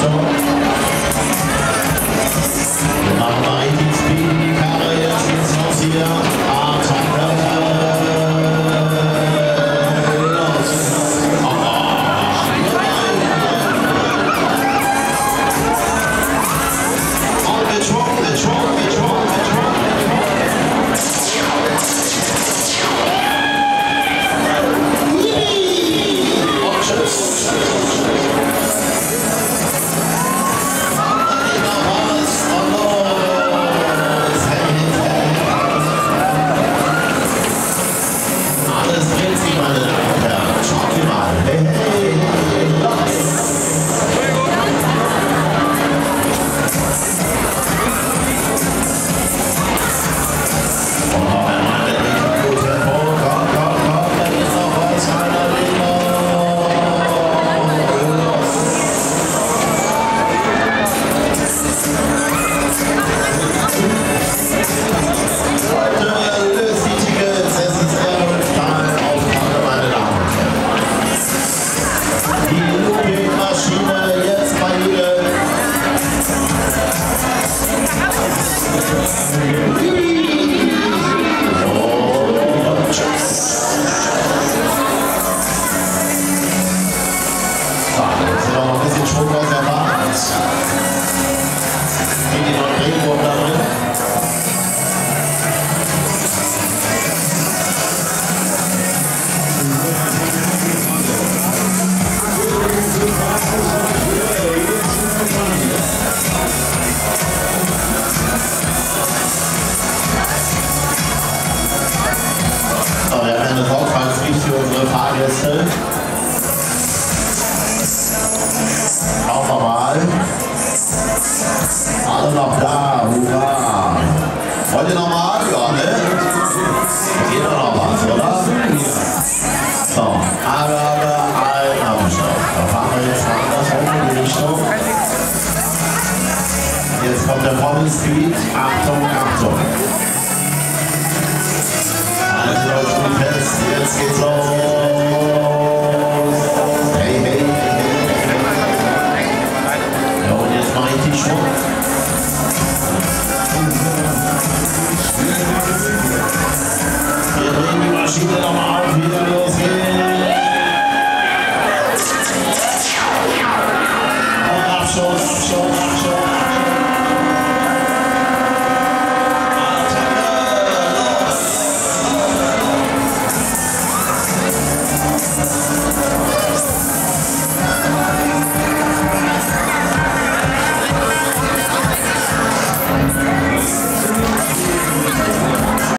Schauen wir mal. Alle noch da, hurra. Wollt ihr noch mal? Ja, ne? Geht doch noch was, oder? So, aber ein Abschluss. Da fahren wir jetzt andersrum in die Richtung. Jetzt kommt der Pommes Street. Achtung, Achtung. Alles läuft schon fest. Jetzt geht's los. Hey, hey, hey, hey. Ja, und jetzt mache ich die Schwung. Wir drehen die Maschine nochmal auf, wieder losgehen. Und Abschuss, Abschuss.